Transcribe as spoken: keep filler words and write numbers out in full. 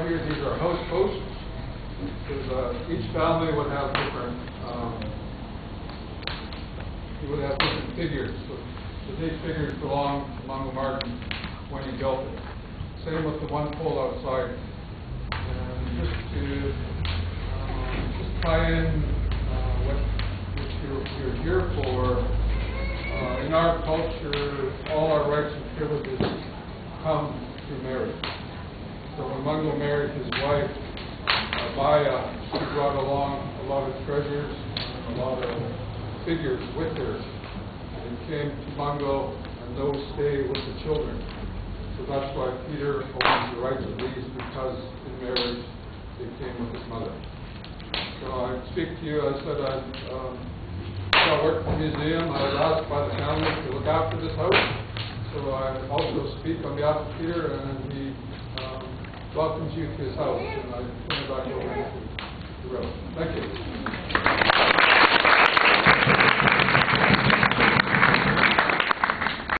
here, these are house posts, because uh, each family would have different, um, you would have different figures. So, so these figures belong to Mungo Martin when he built it. Same with the one pole outside. And just to um, just tie in uh, what, what you're, you're here for, uh, in our culture, all our rights and privileges come through marriage. So when Mungo married his wife, uh, Baya, she brought along a lot of treasures and a lot of figures with her. And came to Mungo, and those stay with the children. So that's why Peter owns the rights of these, because in marriage they came with his mother. So I speak to you, I said I'd um, I work for the museum. I was asked by the family to look after this house. So I also speak on behalf of Peter, and he um, welcomes you to his house. And I turn it back